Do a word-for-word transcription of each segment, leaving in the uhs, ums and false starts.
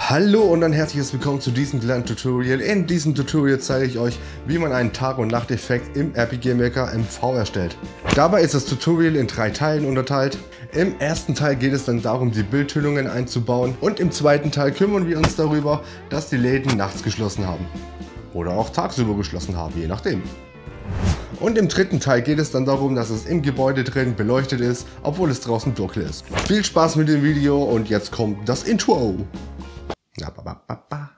Hallo und ein herzliches Willkommen zu diesem kleinen Tutorial. In diesem Tutorial zeige ich euch, wie man einen Tag- und Nachteffekt im R P G Maker M V erstellt. Dabei ist das Tutorial in drei Teilen unterteilt. Im ersten Teil geht es dann darum, die Bildtönungen einzubauen, und im zweiten Teil kümmern wir uns darüber, dass die Läden nachts geschlossen haben. Oder auch tagsüber geschlossen haben, je nachdem. Und im dritten Teil geht es dann darum, dass es im Gebäude drin beleuchtet ist, obwohl es draußen dunkel ist. Viel Spaß mit dem Video und jetzt kommt das Intro. Ja, ba, ba, ba, ba.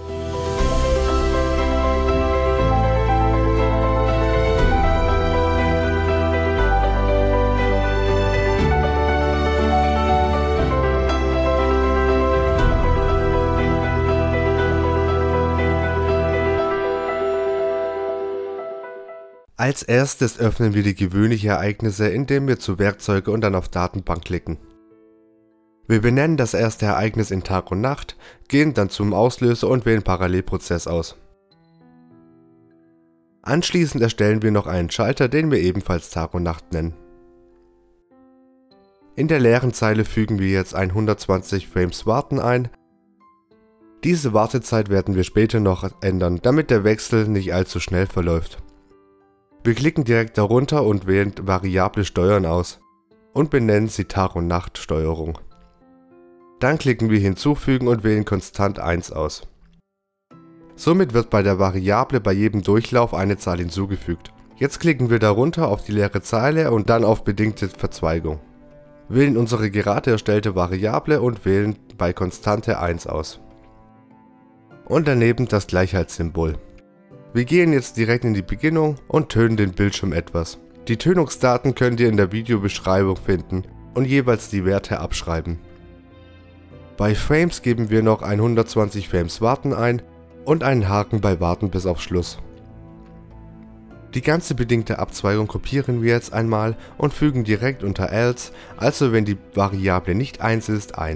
Als erstes öffnen wir die gewöhnlichen Ereignisse, indem wir zu Werkzeuge und dann auf Datenbank klicken. Wir benennen das erste Ereignis in Tag und Nacht, gehen dann zum Auslöser und wählen Parallelprozess aus. Anschließend erstellen wir noch einen Schalter, den wir ebenfalls Tag und Nacht nennen. In der leeren Zeile fügen wir jetzt hundertzwanzig Frames Warten ein. Diese Wartezeit werden wir später noch ändern, damit der Wechsel nicht allzu schnell verläuft. Wir klicken direkt darunter und wählen Variable Steuern aus und benennen sie Tag- und Nachtsteuerung. Dann klicken wir Hinzufügen und wählen Konstant eins aus. Somit wird bei der Variable bei jedem Durchlauf eine Zahl hinzugefügt. Jetzt klicken wir darunter auf die leere Zeile und dann auf bedingte Verzweigung. Wählen unsere gerade erstellte Variable und wählen bei Konstante eins aus. Und daneben das Gleichheitssymbol. Wir gehen jetzt direkt in die Bedienung und tönen den Bildschirm etwas. Die Tönungsdaten könnt ihr in der Videobeschreibung finden und jeweils die Werte abschreiben. Bei Frames geben wir noch hundertzwanzig Frames Warten ein und einen Haken bei Warten bis auf Schluss. Die ganze bedingte Abzweigung kopieren wir jetzt einmal und fügen direkt unter else, also wenn die Variable nicht eins ist, ein.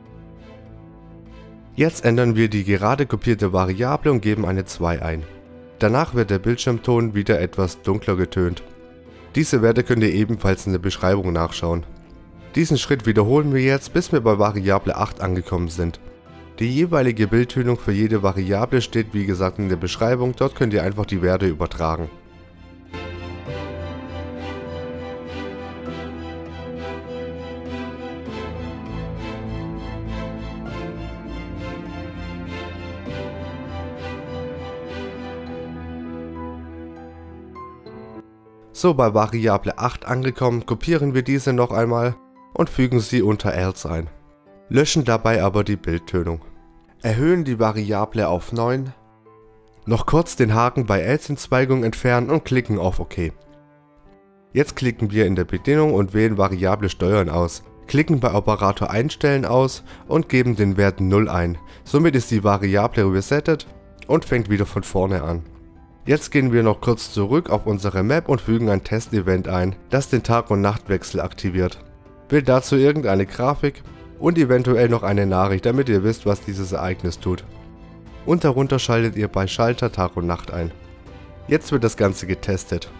Jetzt ändern wir die gerade kopierte Variable und geben eine zwei ein. Danach wird der Bildschirmton wieder etwas dunkler getönt. Diese Werte könnt ihr ebenfalls in der Beschreibung nachschauen. Diesen Schritt wiederholen wir jetzt, bis wir bei Variable acht angekommen sind. Die jeweilige Bildtönung für jede Variable steht wie gesagt in der Beschreibung, dort könnt ihr einfach die Werte übertragen. So, bei Variable acht angekommen, kopieren wir diese noch einmal und fügen sie unter else ein. Löschen dabei aber die Bildtönung. Erhöhen die Variable auf neun. Noch kurz den Haken bei else-Entzweigung entfernen und klicken auf OK. Jetzt klicken wir in der Bedienung und wählen Variable Steuern aus. Klicken bei Operator Einstellen aus und geben den Wert null ein. Somit ist die Variable resettet und fängt wieder von vorne an. Jetzt gehen wir noch kurz zurück auf unsere Map und fügen ein Testevent ein, das den Tag- und Nachtwechsel aktiviert. Wählt dazu irgendeine Grafik und eventuell noch eine Nachricht, damit ihr wisst, was dieses Ereignis tut. Und darunter schaltet ihr bei Schalter Tag und Nacht ein. Jetzt wird das Ganze getestet.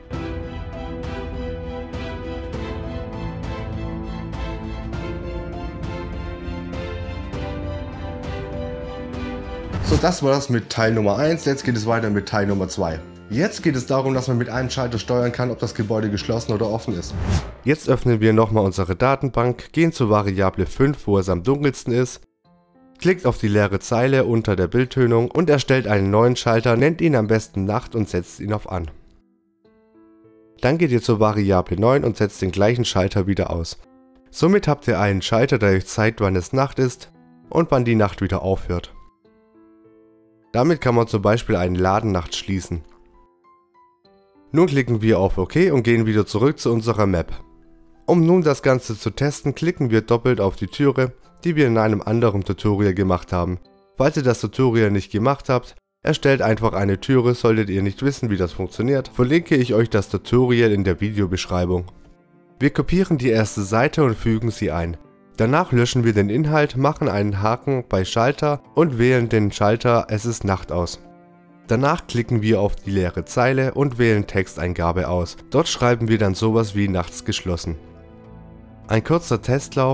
So, das war das mit Teil Nummer eins, jetzt geht es weiter mit Teil Nummer zwei. Jetzt geht es darum, dass man mit einem Schalter steuern kann, ob das Gebäude geschlossen oder offen ist. Jetzt öffnen wir nochmal unsere Datenbank, gehen zur Variable fünf, wo es am dunkelsten ist, klickt auf die leere Zeile unter der Bildtönung und erstellt einen neuen Schalter, nennt ihn am besten Nacht und setzt ihn auf an. Dann geht ihr zur Variable neun und setzt den gleichen Schalter wieder aus. Somit habt ihr einen Schalter, der euch zeigt, wann es Nacht ist und wann die Nacht wieder aufhört. Damit kann man zum Beispiel einen Laden nachts schließen. Nun klicken wir auf OK und gehen wieder zurück zu unserer Map. Um nun das Ganze zu testen, klicken wir doppelt auf die Türe, die wir in einem anderen Tutorial gemacht haben. Falls ihr das Tutorial nicht gemacht habt, erstellt einfach eine Türe, solltet ihr nicht wissen, wie das funktioniert, verlinke ich euch das Tutorial in der Videobeschreibung. Wir kopieren die erste Seite und fügen sie ein. Danach löschen wir den Inhalt, machen einen Haken bei Schalter und wählen den Schalter Es ist Nacht aus. Danach klicken wir auf die leere Zeile und wählen Texteingabe aus. Dort schreiben wir dann sowas wie nachts geschlossen. Ein kurzer Testlauf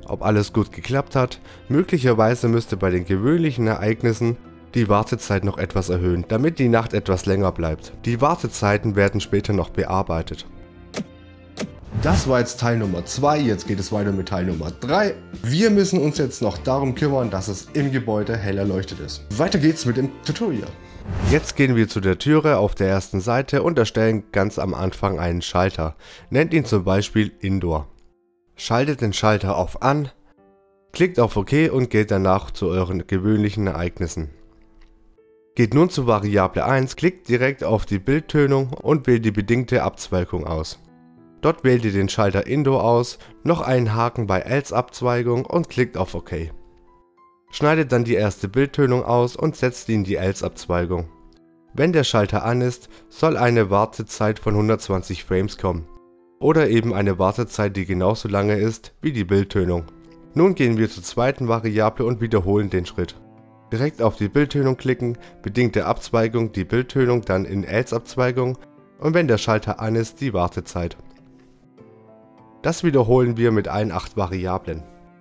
ob alles gut geklappt hat. Möglicherweise müsste bei den gewöhnlichen Ereignissen die Wartezeit noch etwas erhöhen, damit die Nacht etwas länger bleibt. Die Wartezeiten werden später noch bearbeitet. Das war jetzt Teil Nummer zwei, jetzt geht es weiter mit Teil Nummer drei. Wir müssen uns jetzt noch darum kümmern, dass es im Gebäude hell erleuchtet ist. Weiter geht's mit dem Tutorial. Jetzt gehen wir zu der Türe auf der ersten Seite und erstellen ganz am Anfang einen Schalter. Nennt ihn zum Beispiel Indoor. Schaltet den Schalter auf An, klickt auf OK und geht danach zu euren gewöhnlichen Ereignissen. Geht nun zu Variable eins, klickt direkt auf die Bildtönung und wählt die bedingte Abzweigung aus. Dort wählt ihr den Schalter Indoor aus, noch einen Haken bei Else Abzweigung und klickt auf OK. Schneidet dann die erste Bildtönung aus und setzt ihn in die Else Abzweigung. Wenn der Schalter an ist, soll eine Wartezeit von hundertzwanzig Frames kommen. Oder eben eine Wartezeit, die genauso lange ist wie die Bildtönung. Nun gehen wir zur zweiten Variable und wiederholen den Schritt. Direkt auf die Bildtönung klicken, bedingte Abzweigung, die Bildtönung dann in Else Abzweigung und wenn der Schalter an ist, die Wartezeit. Das wiederholen wir mit allen acht Variablen.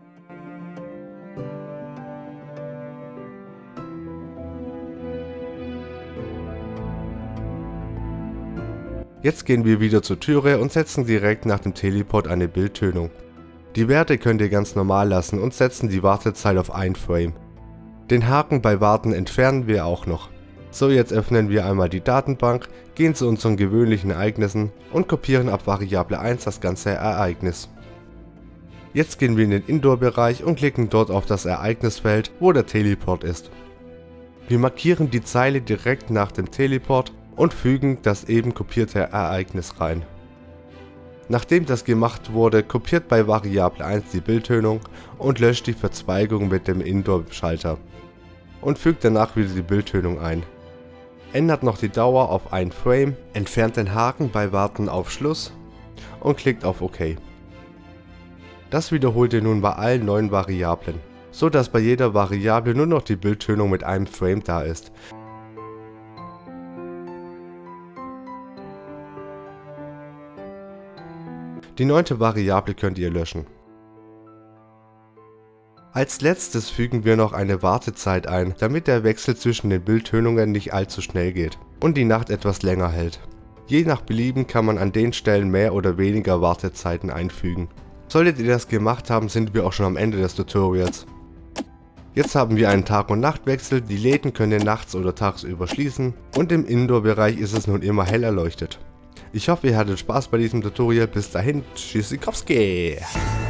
Jetzt gehen wir wieder zur Türe und setzen direkt nach dem Teleport eine Bildtönung. Die Werte könnt ihr ganz normal lassen und setzen die Wartezeit auf ein Frame. Den Haken bei Warten entfernen wir auch noch. So, jetzt öffnen wir einmal die Datenbank, gehen zu unseren gewöhnlichen Ereignissen und kopieren ab Variable eins das ganze Ereignis. Jetzt gehen wir in den Indoor-Bereich und klicken dort auf das Ereignisfeld, wo der Teleport ist. Wir markieren die Zeile direkt nach dem Teleport und fügen das eben kopierte Ereignis rein. Nachdem das gemacht wurde, kopiert bei Variable eins die Bildtönung und löscht die Verzweigung mit dem Indoor-Schalter und fügt danach wieder die Bildtönung ein. Ändert noch die Dauer auf ein Frame, entfernt den Haken bei Warten auf Schluss und klickt auf OK. Das wiederholt ihr nun bei allen neuen Variablen, so dass bei jeder Variable nur noch die Bildtönung mit einem Frame da ist. Die neunte Variable könnt ihr löschen. Als letztes fügen wir noch eine Wartezeit ein, damit der Wechsel zwischen den Bildtönungen nicht allzu schnell geht und die Nacht etwas länger hält. Je nach Belieben kann man an den Stellen mehr oder weniger Wartezeiten einfügen. Solltet ihr das gemacht haben, sind wir auch schon am Ende des Tutorials. Jetzt haben wir einen Tag- und Nachtwechsel, die Läden können ihr nachts oder tagsüber schließen und im Indoor-Bereich ist es nun immer hell erleuchtet. Ich hoffe, ihr hattet Spaß bei diesem Tutorial. Bis dahin, Tschüssikowski!